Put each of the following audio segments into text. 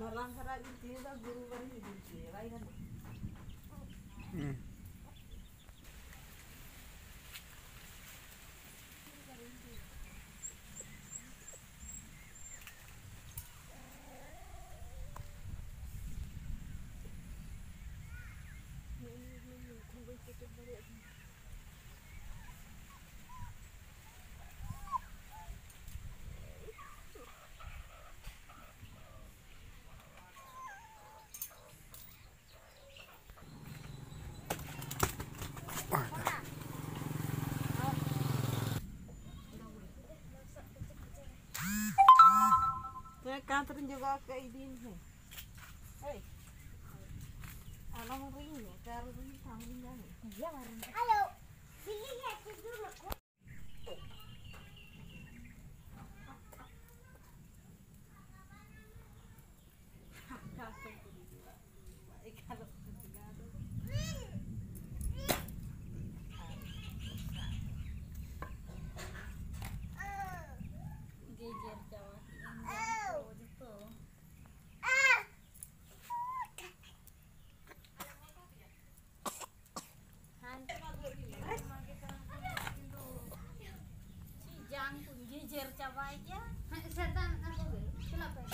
Malang kara gitu da guru baru gitu lain kan. Kantorin juga ke idin he. Hei. Alam ring ya, kalau ring tanggung jangan. Iya, ring. Halo. Sini lihat dulu. Jejer cabai ya. Setan aku dulu. Kenapa?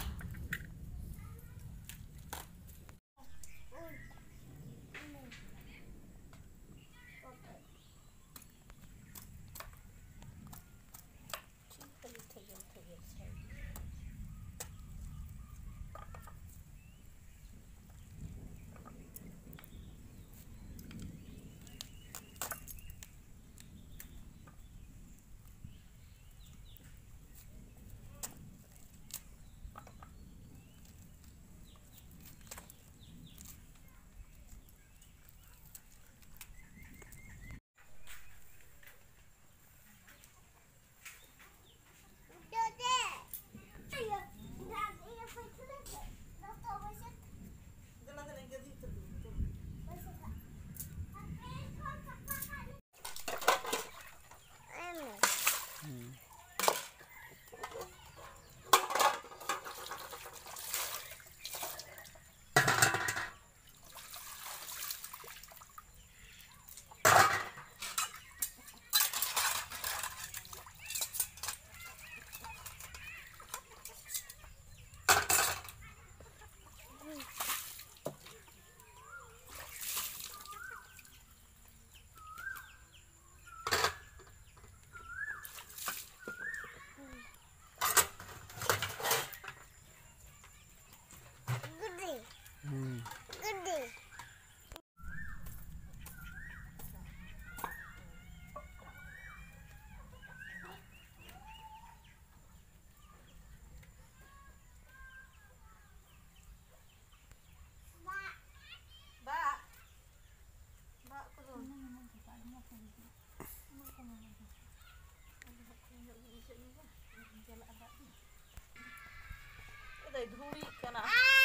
Udah dhuri kana.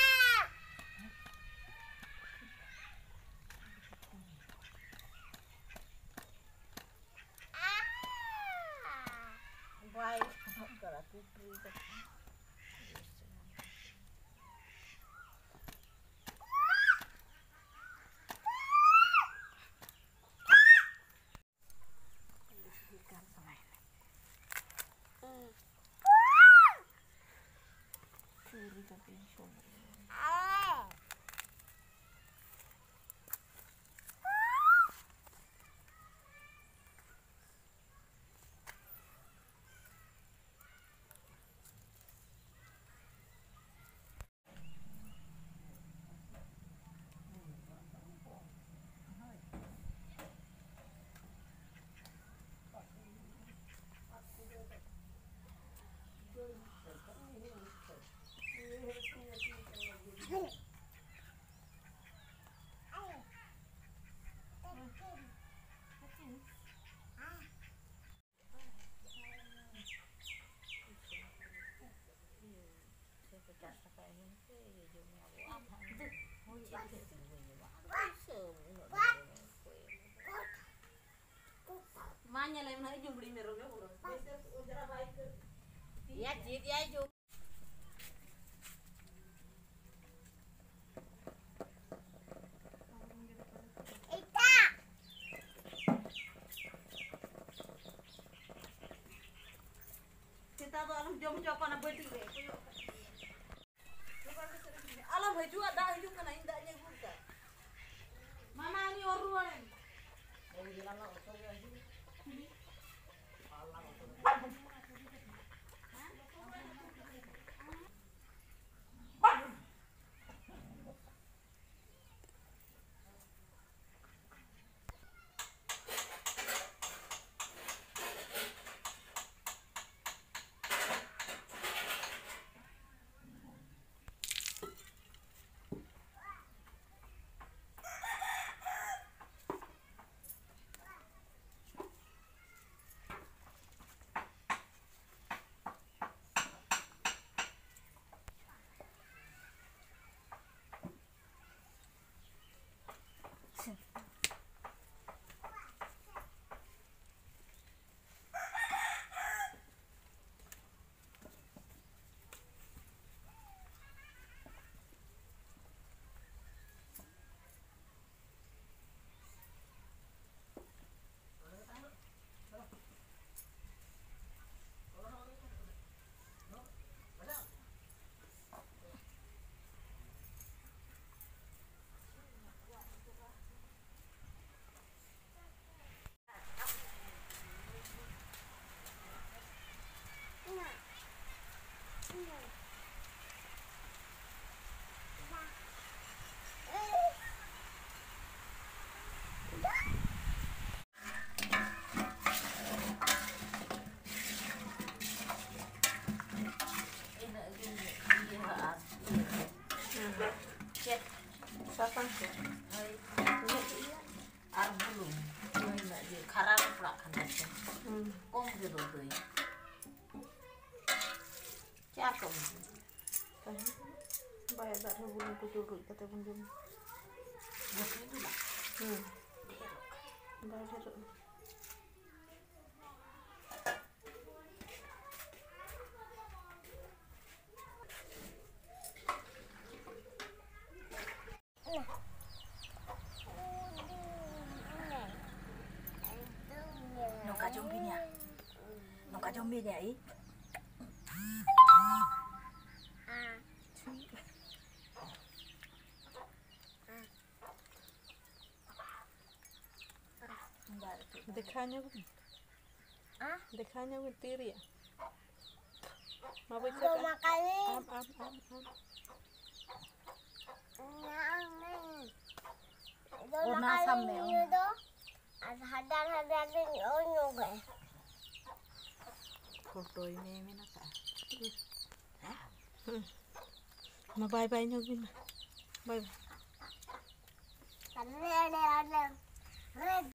Baik, kalau putri itu. Manya lain hari jum beli meroknya urus. Biasa udara baik ke. Ya jid ya jum. Kamu jawab na beti re. Alam haju ada haju kana indaknya gurta. Mama ni oruan. Oh jalan lah oso ya haju. Sapang ko. Arbulum. Karang pula kan itu. Kom gitu tuh. Cakep. Bayar dah sebelum ku curut kata bunjum. Bos itu lah. Bayar dah. Nungka jombinya i. Dekanya pun. Dekanya pun tiri ya. Mau bisa am. Una sampai Hadar-hadarin onyo ga. foto ini mana kak? Ma bye-bye nyo bin. Bye. Ada.